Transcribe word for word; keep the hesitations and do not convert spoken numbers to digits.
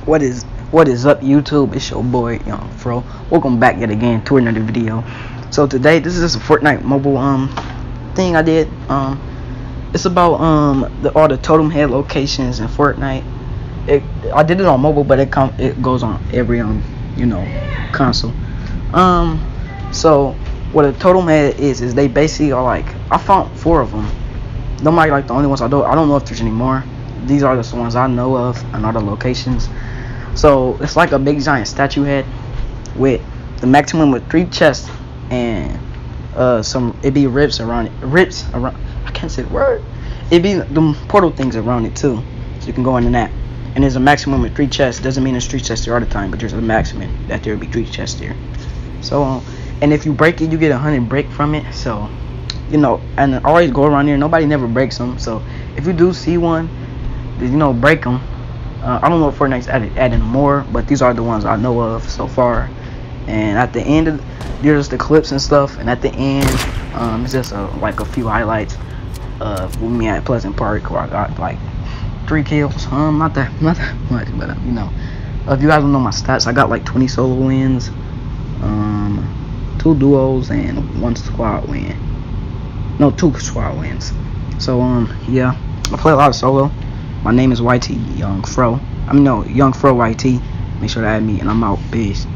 What is what is up, YouTube? It's your boy Young Fro. Welcome back yet again to another video. So today, this is just a Fortnite mobile um thing I did. Um, it's about um the all the totem head locations in Fortnite. It I did it on mobile, but it come it goes on every um you know console. Um, so what a totem head is is they basically are like, I found four of them. Nobody like the only ones I don't I don't know if there's any more. These are the ones I know of and other locations. So it's like a big giant statue head with the maximum with three chests and uh some it be rips around it rips around I can't say the word it be the portal things around it too, so you can go into that. And there's a maximum of three chests. Doesn't mean there's three chests there all the time, but there's a maximum that there will be three chests there. So um, and if you break it, you get a hundred break from it. So you know, and always go around here, nobody never breaks them. So if you do see one, you know, break them. uh, I don't know if Fortnite's added, adding more, but these are the ones I know of so far. And at the end of there's the clips and stuff, and at the end um, it's just a, like a few highlights of me at Pleasant Park where I got like three kills. Um, not that not that much, but uh, you know, if you guys don't know my stats, I got like twenty solo wins, um, two duos, and one squad win. No, two squad wins. So um, yeah, I play a lot of solo. My name is Y T Young Fro. I mean no, Young Fro Y T. Make sure to add me, and I'm out. Peace.